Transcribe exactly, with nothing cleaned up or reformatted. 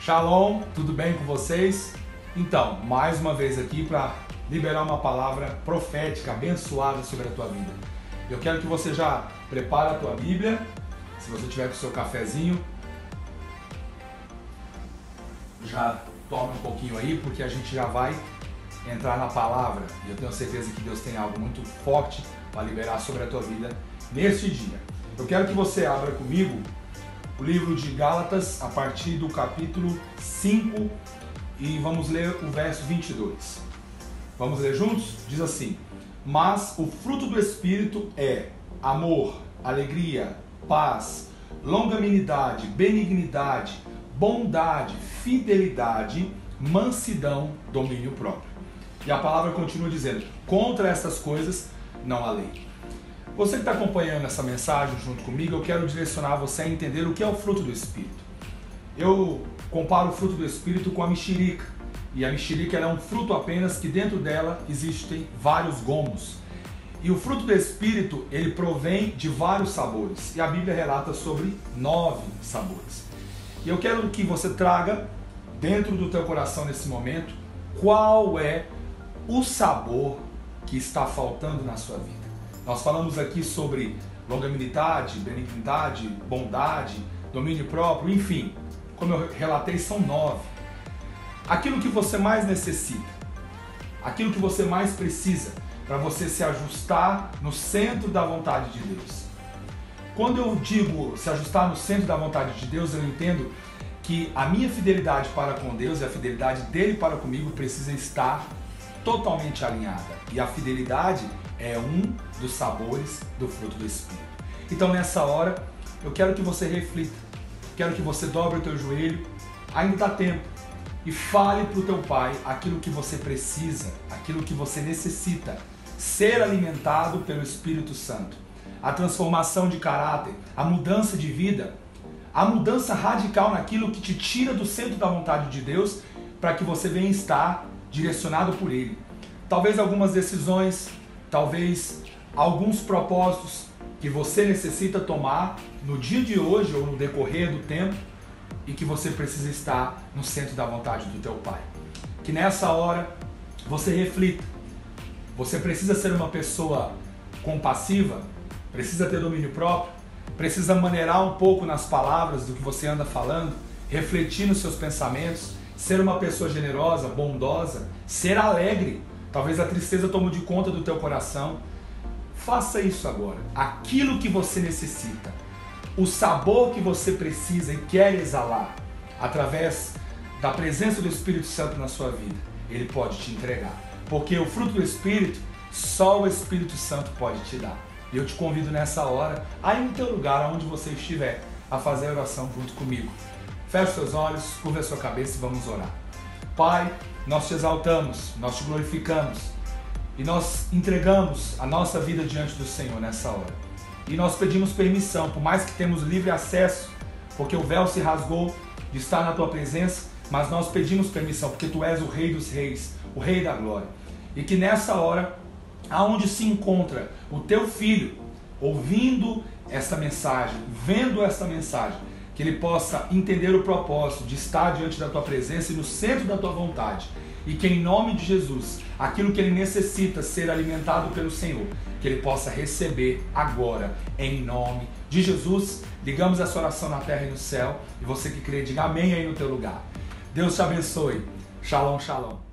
Shalom, tudo bem com vocês? Então, mais uma vez aqui para liberar uma palavra profética, abençoada sobre a tua vida. Eu quero que você já prepare a tua Bíblia, se você tiver com o seu cafezinho, já tome um pouquinho aí, porque a gente já vai entrar na palavra. E eu tenho certeza que Deus tem algo muito forte para liberar sobre a tua vida neste dia. Eu quero que você abra comigo o livro de Gálatas, a partir do capítulo cinco, e vamos ler o verso vinte e dois. Vamos ler juntos? Diz assim: mas o fruto do Espírito é amor, alegria, paz, longanimidade, benignidade, bondade, fidelidade, mansidão, domínio próprio. E a palavra continua dizendo: contra essas coisas não há lei. Você que está acompanhando essa mensagem junto comigo, eu quero direcionar você a entender o que é o fruto do Espírito. Eu comparo o fruto do Espírito com a mexerica. E a mexerica ela é um fruto apenas que dentro dela existem vários gomos. E o fruto do Espírito, ele provém de vários sabores. E a Bíblia relata sobre nove sabores. E eu quero que você traga dentro do teu coração nesse momento qual é o sabor que está faltando na sua vida. Nós falamos aqui sobre longanimidade, benignidade, bondade, domínio próprio, enfim, como eu relatei, são nove. Aquilo que você mais necessita, aquilo que você mais precisa para você se ajustar no centro da vontade de Deus. Quando eu digo se ajustar no centro da vontade de Deus, eu entendo que a minha fidelidade para com Deus e a fidelidade dele para comigo precisa estar totalmente alinhada. E a fidelidade é um dos sabores do fruto do Espírito. Então nessa hora, eu quero que você reflita, quero que você dobre o teu joelho, ainda dá tempo, e fale para o teu Pai aquilo que você precisa, aquilo que você necessita, ser alimentado pelo Espírito Santo. A transformação de caráter, a mudança de vida, a mudança radical naquilo que te tira do centro da vontade de Deus, para que você venha estar direcionado por Ele. Talvez algumas decisões, talvez alguns propósitos que você necessita tomar no dia de hoje ou no decorrer do tempo, e que você precisa estar no centro da vontade do teu Pai. Que nessa hora você reflita. Você precisa ser uma pessoa compassiva, precisa ter domínio próprio, precisa maneirar um pouco nas palavras do que você anda falando, refletir nos seus pensamentos, ser uma pessoa generosa, bondosa, ser alegre. Talvez a tristeza tome de conta do teu coração. Faça isso agora. Aquilo que você necessita, o sabor que você precisa e quer exalar, através da presença do Espírito Santo na sua vida, ele pode te entregar. Porque o fruto do Espírito, só o Espírito Santo pode te dar. E eu te convido nessa hora, aí no teu lugar, onde você estiver, a fazer a oração junto comigo. Feche seus olhos, curva a sua cabeça e vamos orar. Pai, nós te exaltamos, nós te glorificamos e nós entregamos a nossa vida diante do Senhor nessa hora. E nós pedimos permissão, por mais que temos livre acesso, porque o véu se rasgou de estar na tua presença, mas nós pedimos permissão, porque tu és o Rei dos Reis, o Rei da Glória. E que nessa hora, aonde se encontra o teu filho, ouvindo esta mensagem, vendo esta mensagem, que ele possa entender o propósito de estar diante da tua presença e no centro da tua vontade. E que em nome de Jesus, aquilo que ele necessita ser alimentado pelo Senhor, que ele possa receber agora, em nome de Jesus. Ligamos essa oração na terra e no céu. E você que crê, diga amém aí no teu lugar. Deus te abençoe. Shalom, shalom.